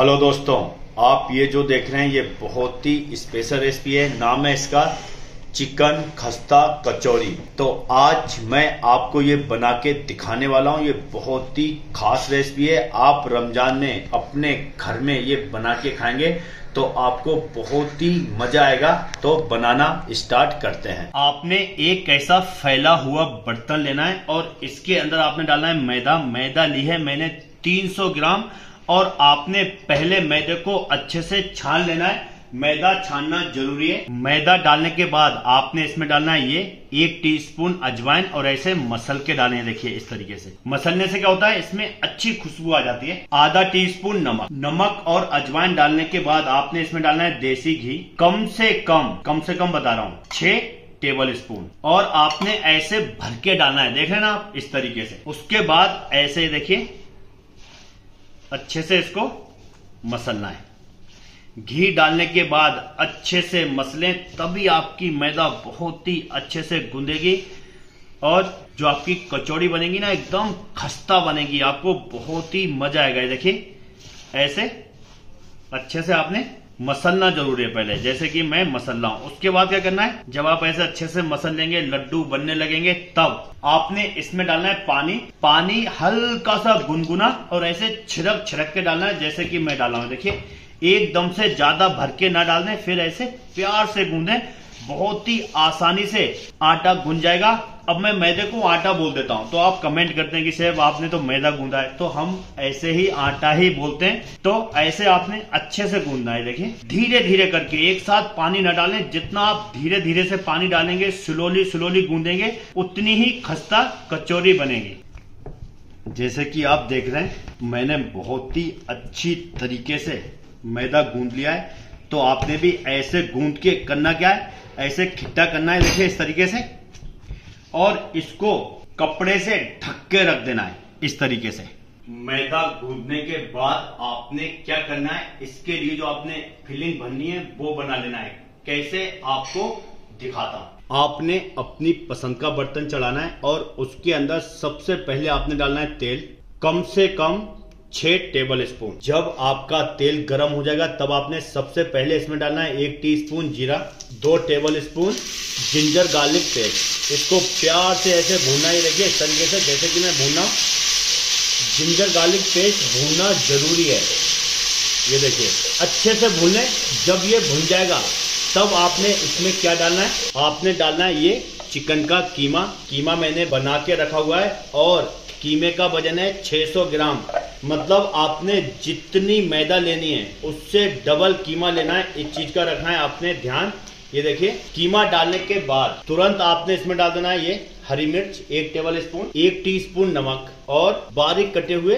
Hello दोस्तों, आप ये जो देख रहे हैं ये बहुत ही स्पेशल रेसिपी है। नाम है इसका चिकन खस्ता कचौरी। तो आज मैं आपको ये बना के दिखाने वाला हूँ। ये बहुत ही खास रेसिपी है। आप रमजान में अपने घर में ये बना के खाएंगे तो आपको बहुत ही मजा आएगा। तो बनाना स्टार्ट करते हैं। आपने एक ऐसा फैला हुआ बर्तन लेना है और इसके अंदर आपने डालना है मैदा। मैदा ली है मैंने 300 ग्राम और आपने पहले मैदे को अच्छे से छान लेना है। मैदा छानना जरूरी है। मैदा डालने के बाद आपने इसमें डालना है ये 1 टीस्पून अजवाइन और ऐसे मसल के डालने हैं। देखिए इस तरीके से मसलने से क्या होता है, इसमें अच्छी खुशबू आ जाती है। आधा टीस्पून नमक और अजवाइन डालने के बाद आपने इसमें डालना है देसी घी। कम से कम बता रहा हूँ 6 टेबल स्पून। और आपने ऐसे भर के डालना है, देख रहे हैं ना आप इस तरीके से। उसके बाद ऐसे देखिए अच्छे से इसको मसलना है। घी डालने के बाद अच्छे से मसलें, तभी आपकी मैदा बहुत ही अच्छे से गूंदेगी और जो आपकी कचौड़ी बनेगी ना एकदम खस्ता बनेगी। आपको बहुत ही मजा आएगा। देखिए ऐसे अच्छे से आपने मसलना जरूरी है पहले, जैसे कि मैं मसल रहा हूं। उसके बाद क्या करना है, जब आप ऐसे अच्छे से मसल लेंगे, लड्डू बनने लगेंगे, तब आपने इसमें डालना है पानी हल्का सा गुनगुना और ऐसे छिड़क के डालना है, जैसे कि मैं डाला हूं। देखिए एकदम से ज्यादा भर के ना डाल दें, फिर ऐसे प्यार से गूंदें। बहुत ही आसानी से आटा गूंद जाएगा। अब मैं मैदे को आटा बोल देता हूं तो आप कमेंट करते हैं कि साहब आपने तो मैदा गूंदा है, तो हम ऐसे ही आटा ही बोलते हैं। तो ऐसे आपने अच्छे से गूंदना है। देखिए धीरे धीरे करके, एक साथ पानी न डालें। जितना आप धीरे धीरे से पानी डालेंगे, स्लोली गूंदेंगे, उतनी ही खस्ता कचौरी बनेगी। जैसे कि आप देख रहे हैं मैंने बहुत ही अच्छी तरीके से मैदा गूंद लिया है। तो आपने भी ऐसे गूंद के करना क्या है, ऐसे खिट्टा करना है। देखिए इस तरीके से, और इसको कपड़े से ढक के रख देना है इस तरीके से। मैदा गूंदने के बाद आपने क्या करना है, इसके लिए जो आपने फिलिंग भरनी है वो बना लेना है। कैसे आपको दिखाता हूं। आपने अपनी पसंद का बर्तन चढ़ाना है और उसके अंदर सबसे पहले आपने डालना है तेल, कम से कम 6 टेबल स्पून। जब आपका तेल गर्म हो जाएगा तब आपने सबसे पहले इसमें डालना है 1 टीस्पून जीरा, 2 table spoon ginger garlic paste. इसको प्यार से ऐसे भूनना ही रखिए इस तरीके से, जैसे कि मैं भूनना। जिंजर गार्लिक पेस्ट भूनना जरूरी है। ये देखिए अच्छे से भून लें। जब ये भून जाएगा तब आपने इसमें क्या डालना है, आपने डालना है ये चिकन का कीमा मैंने बना के रखा हुआ है और कीमे का वजन है 600 ग्राम। मतलब आपने जितनी मैदा लेनी है उससे डबल कीमा लेना है। इस चीज का रखना है आपने ध्यान। ये देखिए कीमा डालने के बाद तुरंत आपने इसमें डाल देना है ये हरी मिर्च 1 टेबल स्पून, 1 टीस्पून नमक और बारीक कटे हुए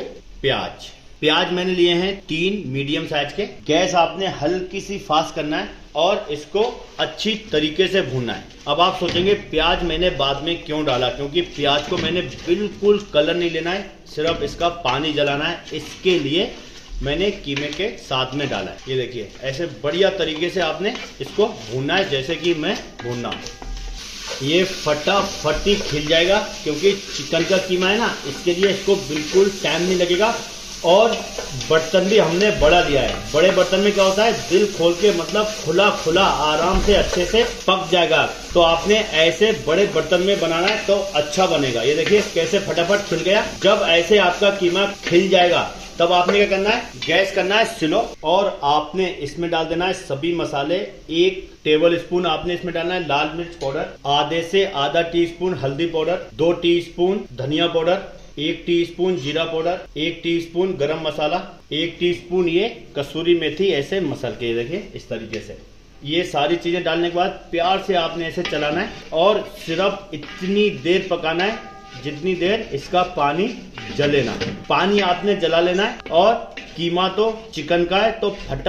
प्याज मैंने लिए हैं 3 मीडियम साइज के। गैस आपने हल्की सी फास्ट करना है और इसको अच्छी तरीके से भूनना है। अब आप सोचेंगे प्याज मैंने बाद में क्यों डाला, क्योंकि प्याज को मैंने बिल्कुल कलर नहीं लेना है, सिर्फ इसका पानी जलाना है। इसके लिए मैंने कीमे के साथ में डाला है। ये देखिए ऐसे बढ़िया तरीके से आपने इसको भूनना है, जैसे कि मैं भूनना हूं। ये फटाफट ही खिल जाएगा क्योंकि चिकन का कीमा है ना, इसके लिए इसको बिल्कुल टाइम नहीं लगेगा। और बर्तन भी हमने बड़ा लिया है। बड़े बर्तन में क्या होता है, दिल खोल के, मतलब खुला आराम से अच्छे से पक जाएगा। तो आपने ऐसे बड़े बर्तन में बनाना है तो अच्छा बनेगा। ये देखिए कैसे फटाफट खिल गया। जब ऐसे आपका कीमा खिल जाएगा तब आपने क्या करना है, गैस करना है स्लो और आपने इसमें डाल देना है सभी मसाले। 1 टेबल स्पून आपने इसमें डालना है लाल मिर्च पाउडर, आधे से आधा टीस्पून हल्दी पाउडर, 2 टीस्पून धनिया पाउडर, 1 टीस्पून जीरा पाउडर, 1 टीस्पून गरम मसाला, 1 टीस्पून ये कसूरी मेथी। ऐसे मसल के देखिए इस तरीके से। ये सारी चीजें डालने के बाद प्यार से आपने ऐसे चलाना है और सिर्फ इतनी देर पकाना है जितनी देर इसका पानी जले ना। पानी आपने जला लेना है और कीमा तो चिकन का है तो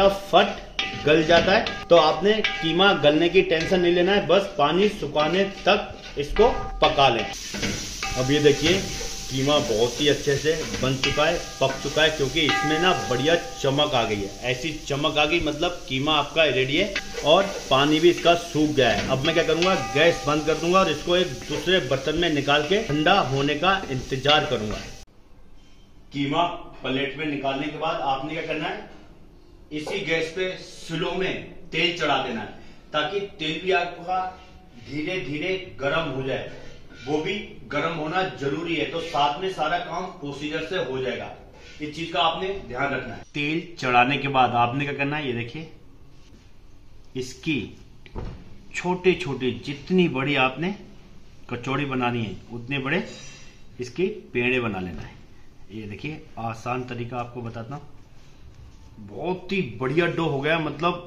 फटाफट गल जाता है। तो आपने कीमा गलने की टेंशन नहीं लेना है, बस पानी सुखाने तक इसको पका लें। अब ये देखिए कीमा बहुत ही अच्छे से बन चुका है, पक चुका है, क्योंकि इसमें ना बढ़िया चमक आ गई है। ऐसी चमक आ गई मतलब कीमा आपका रेडी है और पानी भी इसका सूख गया है। अब मैं क्या करूंगा, गैस बंद कर दूंगा और इसको एक दूसरे बर्तन में निकाल के ठंडा होने का इंतजार करूंगा। कीमा प्लेट में निकालने के बाद आपने क्या करना है, इसी गैस पे स्लो में तेल चढ़ा देना है, ताकि तेल भी आपका धीरे धीरे गर्म हो जाए। वो भी गर्म होना जरूरी है, तो साथ में सारा काम प्रोसीजर से हो जाएगा। इस चीज का आपने ध्यान रखना है। तेल चढ़ाने के बाद आपने क्या करना है, ये देखिए, इसकी छोटे छोटे जितनी बड़ी आपने कचौड़ी बनानी है उतने बड़े इसके पेड़े बना लेना है। ये देखिए, आसान तरीका आपको बताता हूं। बहुत ही बढ़िया डो हो गया, मतलब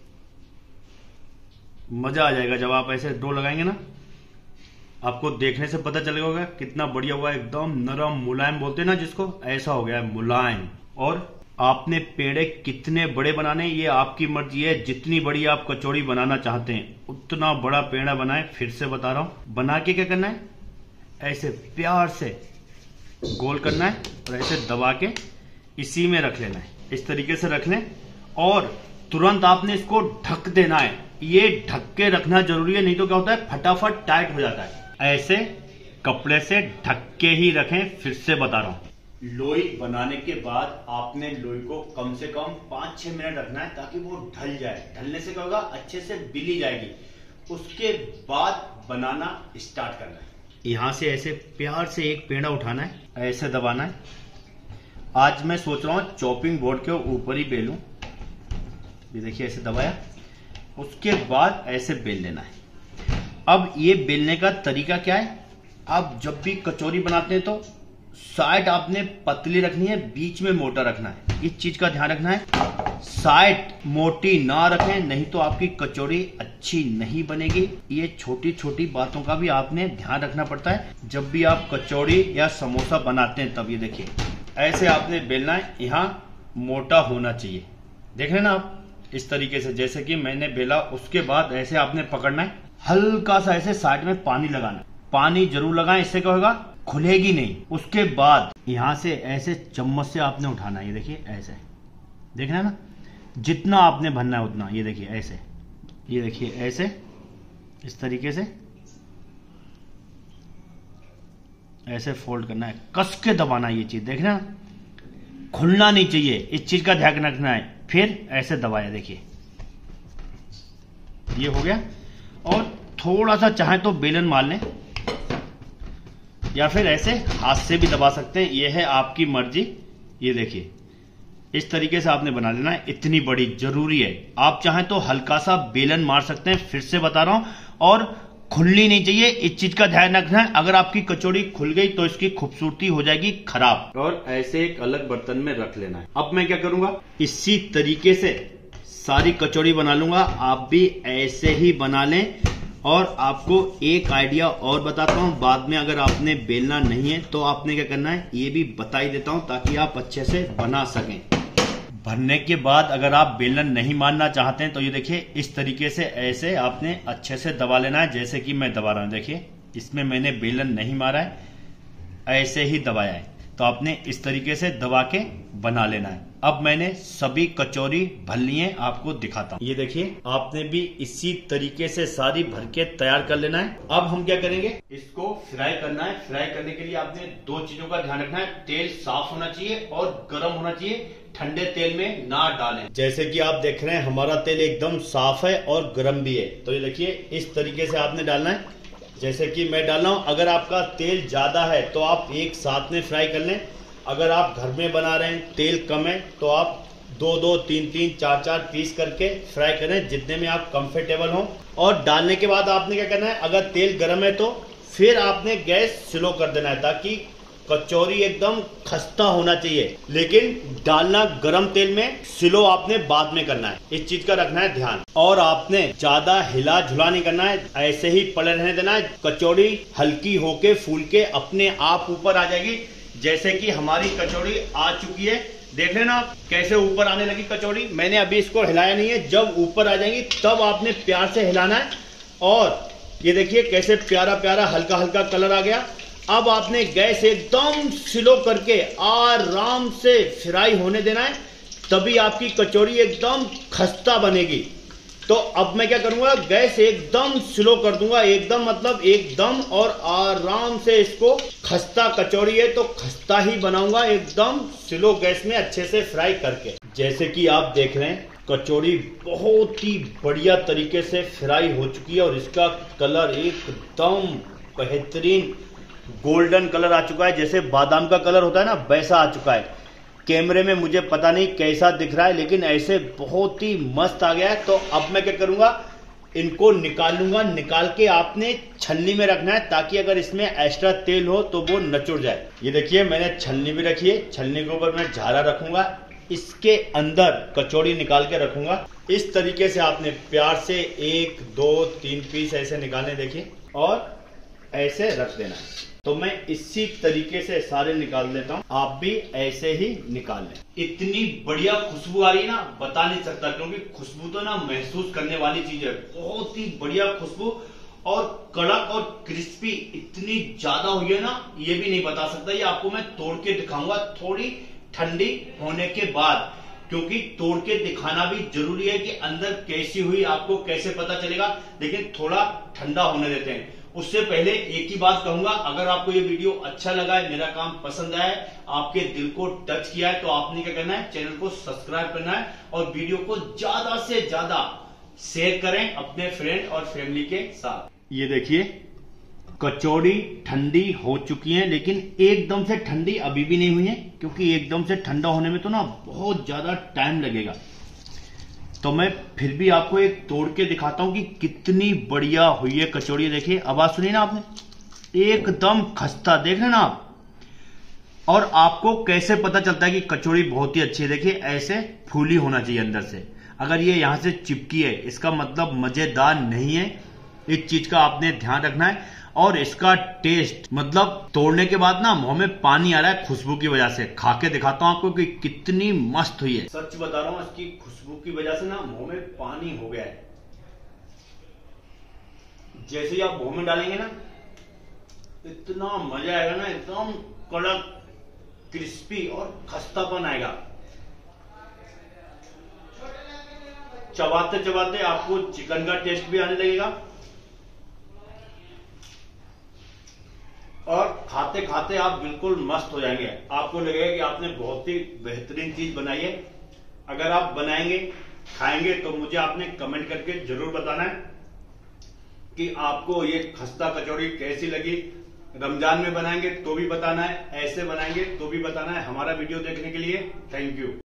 मजा आ जाएगा जब आप ऐसे डो लगाएंगे ना। आपको देखने से पता चलेगा कितना बढ़िया हुआ है, एकदम नरम मुलायम बोलते हैं ना जिसको, ऐसा हो गया है मुलायम। और आपने पेड़े कितने बड़े बनाने ये आपकी मर्जी है। जितनी बड़ी आप कचौड़ी बनाना चाहते हैं उतना बड़ा पेड़ा बनाए। फिर से बता रहा हूं, बना के क्या करना है, ऐसे प्यार से गोल करना है और ऐसे दबा के इसी में रख लेना है। इस तरीके से रख लें और तुरंत आपने इसको ढक देना है। ये ढक के रखना जरूरी है, नहीं तो क्या होता है, फटाफट टाइट हो जाता है। ऐसे कपड़े से ढक के ही रखें। फिर से बता रहा हूं, लोई बनाने के बाद आपने लोई को कम से कम 5-6 मिनट रखना है, ताकि वो ढल जाए। ढलने से क्या होगा, अच्छे से बिली जाएगी। उसके बाद बनाना स्टार्ट करना है। यहां से ऐसे प्यार से एक पेड़ा उठाना है, ऐसे दबाना है। आज मैं सोच रहा हूं चॉपिंग बोर्ड के ऊपर ही बेलूं। ये देखिए, ऐसे दबाया, उसके बाद ऐसे बेल लेना है। अब ये बेलने का तरीका क्या है, आप जब भी कचौरी बनाते हैं तो साइड आपने पतली रखनी है, बीच में मोटा रखना है। इस चीज का ध्यान रखना है, साइड मोटी ना रखें, नहीं तो आपकी कचौड़ी अच्छी नहीं बनेगी। ये छोटी छोटी बातों का भी आपने ध्यान रखना पड़ता है जब भी आप कचौड़ी या समोसा बनाते हैं। तब ये देखिए, ऐसे आपने बेलना है, यहाँ मोटा होना चाहिए। देख रहे ना आप, इस तरीके से जैसे कि मैंने बेला। उसके बाद ऐसे आपने पकड़ना है, हल्का सा ऐसे साइड में पानी लगाना है। पानी जरूर लगाएं, इससे क्या होगा, खुलेगी नहीं। उसके बाद यहां से ऐसे चम्मच से आपने उठाना है। ये देखिए, ऐसे देख रहे हैं ना, जितना आपने भरना है उतना। ये देखिए ऐसे, ये देखिए ऐसे, इस तरीके से ऐसे फोल्ड करना है, कस के दबाना है। ये चीज देख रहे हैं ना, खुलना नहीं चाहिए, इस चीज का ध्यान रखना है। फिर ऐसे दबाया, देखिए ये हो गया। और थोड़ा सा चाहे तो बेलन मार लें, या फिर ऐसे हाथ से भी दबा सकते हैं, यह है आपकी मर्जी। ये देखिए, इस तरीके से आपने बना लेना है। इतनी बड़ी जरूरी है, आप चाहें तो हल्का सा बेलन मार सकते हैं। फिर से बता रहा हूं, और खुलनी नहीं चाहिए, इस चीज का ध्यान रखना है। अगर आपकी कचौड़ी खुल गई तो इसकी खूबसूरती हो जाएगी खराब। और ऐसे एक अलग बर्तन में रख लेना है। अब मैं क्या करूंगा, इसी तरीके से सारी कचौड़ी बना लूंगा। आप भी ऐसे ही बना लें। और आपको एक आइडिया और बताता हूं, बाद में अगर आपने बेलना नहीं है तो आपने क्या करना है, ये भी बता ही देता हूं, ताकि आप अच्छे से बना सकें। भरने के बाद अगर आप बेलन नहीं मारना चाहते हैं तो ये देखिए, इस तरीके से ऐसे आपने अच्छे से दबा लेना है, जैसे कि मैं दबा रहा हूं। देखिए, इसमें मैंने बेलन नहीं मारा है, ऐसे ही दबाया है। तो आपने इस तरीके से दबा के बना लेना है। अब मैंने सभी कचौरी भर ली है, आपको दिखाता हूँ। ये देखिए, आपने भी इसी तरीके से सारी भर के तैयार कर लेना है। अब हम क्या करेंगे, इसको फ्राई करना है। फ्राई करने के लिए आपने 2 चीजों का ध्यान रखना है, तेल साफ होना चाहिए और गर्म होना चाहिए। ठंडे तेल में ना डालें। जैसे कि आप देख रहे हैं, हमारा तेल एकदम साफ है और गर्म भी है। तो ये देखिए, इस तरीके से आपने डालना है, जैसे कि मैं डाल रहा हूं। अगर आपका तेल ज्यादा है तो आप एक साथ में फ्राई कर लें। अगर आप घर में बना रहे हैं, तेल कम है, तो आप 2-2, 3-3, 4-4 पीस करके फ्राई करें, जितने में आप कंफर्टेबल हो। और डालने के बाद आपने क्या करना है, अगर तेल गर्म है तो फिर आपने गैस स्लो कर देना है, ताकि कचौरी एकदम खस्ता होना चाहिए। लेकिन डालना गरम तेल में, स्लो आपने बाद में करना है। इस चीज का रखना है ध्यान। और आपने ज्यादा हिला झुला नहीं करना है, ऐसे ही पड़े रहने देना है। कचौड़ी हल्की होके फूल के अपने आप ऊपर आ जाएगी। जैसे कि हमारी कचौड़ी आ चुकी है, देख लेना कैसे ऊपर आने लगी कचौड़ी। मैंने अभी इसको हिलाया नहीं है, जब ऊपर आ जाएंगी तब आपने प्यार से हिलाना है। और ये देखिए कैसे प्यारा प्यारा हल्का हल्का कलर आ गया। अब आपने गैस एकदम स्लो करके आराम से फ्राई होने देना है, तभी आपकी कचौड़ी एकदम खस्ता बनेगी। तो अब मैं क्या करूंगा, गैस एकदम स्लो कर दूंगा, एकदम मतलब एकदम, और आराम से इसको, खस्ता कचौड़ी है तो खस्ता ही बनाऊंगा, एकदम स्लो गैस में अच्छे से फ्राई करके। जैसे कि आप देख रहे हैं कचौड़ी बहुत ही बढ़िया तरीके से फ्राई हो चुकी है और इसका कलर एकदम बेहतरीन गोल्डन कलर आ चुका है, जैसे बादाम का कलर होता है ना वैसा आ चुका है। कैमरे में मुझे पता नहीं कैसा दिख रहा है, लेकिन ऐसे बहुत ही मस्त आ गया है। तो अब मैं क्या करूंगा, इनको निकाल लूंगा। निकाल के आपने छलनी में रखना है ताकि अगर इसमें एक्स्ट्रा तेल हो तो वो नचुड़ जाए। ये देखिए मैंने छलनी भी रखी है, छलनी के ऊपर मैं झारा रखूंगा, इसके अंदर कचौड़ी निकाल के रखूंगा। इस तरीके से आपने प्यार से 1 2 3 पीस ऐसे निकालने, देखिए, और ऐसे रख देना है। तो मैं इसी तरीके से सारे निकाल देता हूं, आप भी ऐसे ही निकाल लें। इतनी बढ़िया खुशबू आ रही है ना, बता नहीं सकता, क्योंकि खुशबू तो ना महसूस करने वाली चीज है। बहुत ही बढ़िया खुशबू और कड़क और क्रिस्पी इतनी ज्यादा हुई है ना, ये भी नहीं बता सकता। ये आपको मैं तोड़ के दिखाऊंगा थोड़ी ठंडी होने के बाद, क्योंकि तोड़ के दिखाना भी जरूरी है कि अंदर कैसी हुई आपको कैसे पता चलेगा। लेकिन थोड़ा ठंडा होने देते हैं। उससे पहले एक ही बात कहूंगा, अगर आपको ये वीडियो अच्छा लगा है, मेरा काम पसंद आया है, आपके दिल को टच किया है, तो आपने क्या करना है, चैनल को सब्सक्राइब करना है और वीडियो को ज्यादा से ज्यादा शेयर करें अपने फ्रेंड और फैमिली के साथ। ये देखिए कचौड़ी ठंडी हो चुकी है, लेकिन एकदम से ठंडी अभी भी नहीं हुई है, क्योंकि एकदम से ठंडा होने में तो ना बहुत ज्यादा टाइम लगेगा। तो मैं फिर भी आपको एक तोड़ के दिखाता हूं कि कितनी बढ़िया हुई है कचौड़ी। देखिए आवाज सुनी ना आपने, एकदम खस्ता, देख रहे ना आप। और आपको कैसे पता चलता है कि कचौड़ी बहुत ही अच्छी है, देखिए ऐसे फूली होना चाहिए अंदर से। अगर ये यहां से चिपकी है इसका मतलब मजेदार नहीं है, इस चीज का आपने ध्यान रखना है। और इसका टेस्ट मतलब तोड़ने के बाद ना मुंह में पानी आ रहा है खुशबू की वजह से। खा के दिखाता हूं आपको कि कितनी मस्त हुई है। सच बता रहा हूं, इसकी खुशबू की वजह से ना मुंह में पानी हो गया है। जैसे ही आप मुंह में डालेंगे ना, इतना मजा आएगा ना, एकदम कड़क क्रिस्पी और खस्तापन आएगा। चबाते चबाते आपको चिकन का टेस्ट भी आने लगेगा और खाते खाते आप बिल्कुल मस्त हो जाएंगे। आपको लगेगा कि आपने बहुत ही बेहतरीन चीज बनाई है। अगर आप बनाएंगे खाएंगे तो मुझे आपने कमेंट करके जरूर बताना है कि आपको ये खस्ता कचौड़ी कैसी लगी। रमजान में बनाएंगे तो भी बताना है, ऐसे बनाएंगे तो भी बताना है। हमारा वीडियो देखने के लिए थैंक यू।